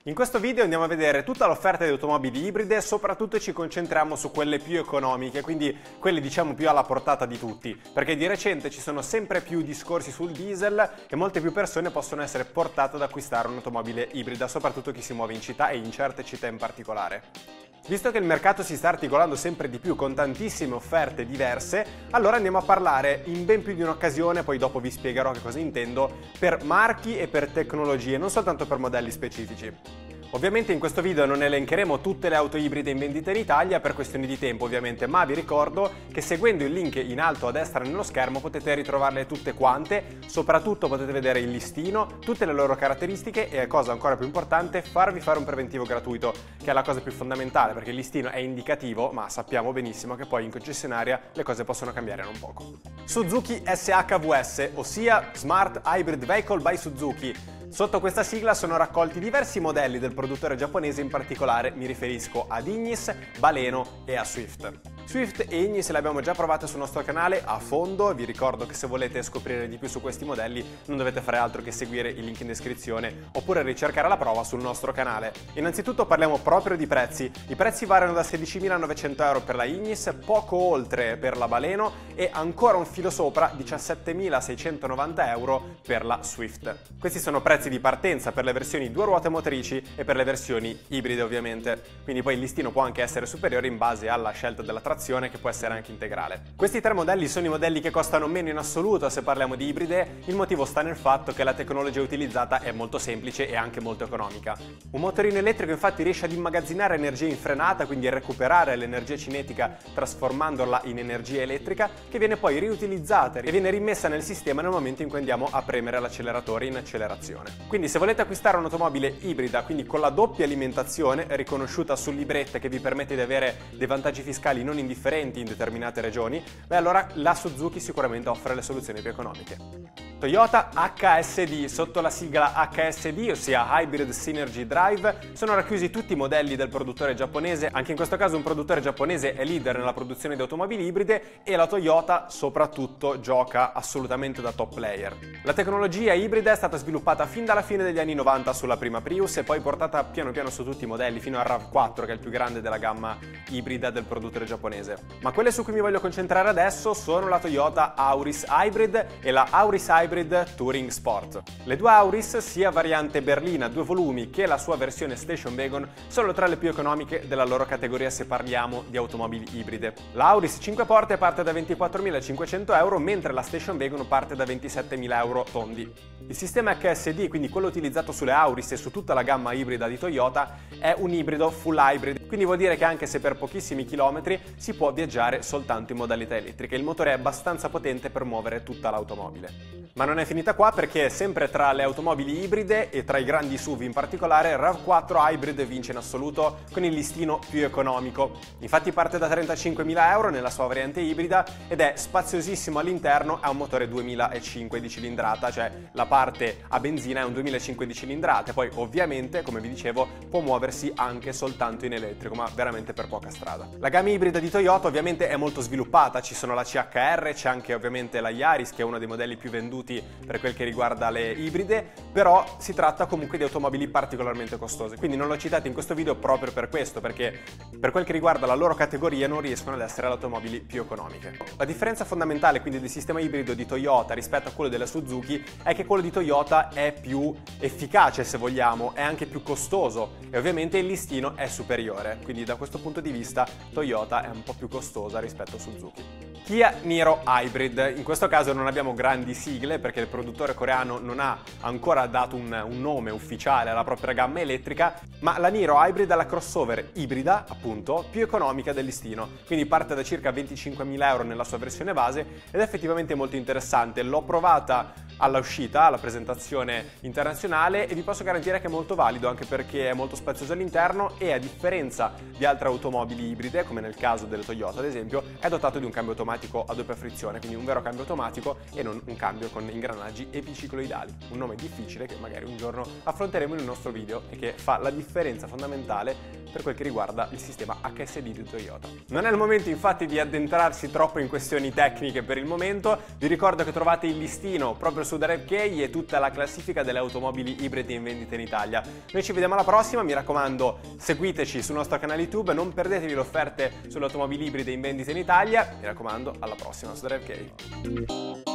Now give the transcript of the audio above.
In questo video andiamo a vedere tutta l'offerta di automobili ibride e soprattutto ci concentriamo su quelle più economiche, quindi quelle diciamo più alla portata di tutti, perché di recente ci sono sempre più discorsi sul diesel e molte più persone possono essere portate ad acquistare un'automobile ibrida, soprattutto chi si muove in città e in certe città in particolare. Visto che il mercato si sta articolando sempre di più con tantissime offerte diverse, allora andiamo a parlare in ben più di un'occasione, poi dopo vi spiegherò che cosa intendo, per marchi e per tecnologie, non soltanto per modelli specifici. Ovviamente in questo video non elencheremo tutte le auto ibride in vendita in Italia per questioni di tempo ovviamente, ma vi ricordo che seguendo il link in alto a destra nello schermo potete ritrovarle tutte quante, soprattutto potete vedere il listino, tutte le loro caratteristiche e, cosa ancora più importante, farvi fare un preventivo gratuito, che è la cosa più fondamentale perché il listino è indicativo, ma sappiamo benissimo che poi in concessionaria le cose possono cambiare non poco. Suzuki SHVS, ossia Smart Hybrid Vehicle by Suzuki. Sotto questa sigla sono raccolti diversi modelli del produttore giapponese, in particolare mi riferisco ad Ignis, Baleno e a Swift. Swift e Ignis le abbiamo già provate sul nostro canale a fondo, vi ricordo che se volete scoprire di più su questi modelli non dovete fare altro che seguire il link in descrizione oppure ricercare la prova sul nostro canale. Innanzitutto parliamo proprio di prezzi, i prezzi variano da 16.900 euro per la Ignis, poco oltre per la Baleno e ancora un filo sopra 17.690 euro per la Swift. Questi sono prezzi di partenza per le versioni due ruote motrici e per le versioni ibride ovviamente, quindi poi il listino può anche essere superiore in base alla scelta della trazione che può essere anche integrale. Questi tre modelli sono i modelli che costano meno in assoluto se parliamo di ibride, il motivo sta nel fatto che la tecnologia utilizzata è molto semplice e anche molto economica. Un motorino elettrico infatti riesce ad immagazzinare energia in frenata, quindi a recuperare l'energia cinetica trasformandola in energia elettrica che viene poi riutilizzata e viene rimessa nel sistema nel momento in cui andiamo a premere l'acceleratore in accelerazione. Quindi se volete acquistare un'automobile ibrida, quindi con la doppia alimentazione riconosciuta sul libretto che vi permette di avere dei vantaggi fiscali non indifferenti in determinate regioni, beh allora la Suzuki sicuramente offre le soluzioni più economiche. Toyota HSD, sotto la sigla HSD, ossia Hybrid Synergy Drive, sono racchiusi tutti i modelli del produttore giapponese, anche in questo caso un produttore giapponese è leader nella produzione di automobili ibride e la Toyota soprattutto gioca assolutamente da top player. La tecnologia ibrida è stata sviluppata fin dalla fine degli anni 90 sulla prima Prius e poi portata piano piano su tutti i modelli fino al RAV4 che è il più grande della gamma ibrida del produttore giapponese. Ma quelle su cui mi voglio concentrare adesso sono la Toyota Auris Hybrid e la Auris Hybrid Touring Sport. Le due Auris, sia variante berlina 2 volumi che la sua versione Station Wagon, sono tra le più economiche della loro categoria se parliamo di automobili ibride. La Auris 5 porte parte da 24.500 euro, mentre la Station Wagon parte da 27.000 euro tondi. Il sistema HSD, quindi quello utilizzato sulle Auris e su tutta la gamma ibrida di Toyota, è un ibrido full hybrid, quindi vuol dire che anche se per pochissimi chilometri si può viaggiare soltanto in modalità elettrica. Il motore è abbastanza potente per muovere tutta l'automobile. Ma non è finita qua perché sempre tra le automobili ibride e tra i grandi SUV in particolare RAV4 Hybrid vince in assoluto con il listino più economico. Infatti parte da 35.000 euro nella sua variante ibrida ed è spaziosissimo all'interno, ha un motore 2005 di cilindrata, cioè la parte a benzina è un 2005 di cilindrata, poi ovviamente come vi dicevo può muoversi anche soltanto in elettrico, ma veramente per poca strada. La gamma ibrida di Toyota ovviamente è molto sviluppata, ci sono la CHR, c'è anche ovviamente la Yaris che è uno dei modelli più venduti per quel che riguarda le ibride, però si tratta comunque di automobili particolarmente costose, quindi non l'ho citato in questo video proprio per questo, perché per quel che riguarda la loro categoria non riescono ad essere le automobili più economiche. La differenza fondamentale quindi del sistema ibrido di Toyota rispetto a quello della Suzuki è che quello di Toyota è più efficace se vogliamo, è anche più costoso e ovviamente il listino è superiore, quindi da questo punto di vista Toyota è un po' più costosa rispetto a Suzuki. Kia Niro Hybrid, in questo caso non abbiamo grandi sigle perché il produttore coreano non ha ancora dato un nome ufficiale alla propria gamma elettrica, ma la Niro Hybrid è la crossover ibrida, appunto, più economica del listino, quindi parte da circa 25.000 euro nella sua versione base ed è effettivamente molto interessante. L'ho provata alla uscita, alla presentazione internazionale e vi posso garantire che è molto valido anche perché è molto spazioso all'interno e a differenza di altre automobili ibride, come nel caso delle Toyota ad esempio, è dotato di un cambio automatico a doppia frizione, quindi un vero cambio automatico e non un cambio con ingranaggi epicicloidali, un nome difficile che magari un giorno affronteremo in un nostro video e che fa la differenza fondamentale per quel che riguarda il sistema HSD di Toyota. Non è il momento infatti di addentrarsi troppo in questioni tecniche per il momento, vi ricordo che trovate il listino proprio su DriveKey e tutta la classifica delle automobili ibride in vendita in Italia. Noi ci vediamo alla prossima, mi raccomando seguiteci sul nostro canale YouTube, non perdetevi le offerte sulle automobili ibride in vendita in Italia, mi raccomando alla prossima su DriveKey.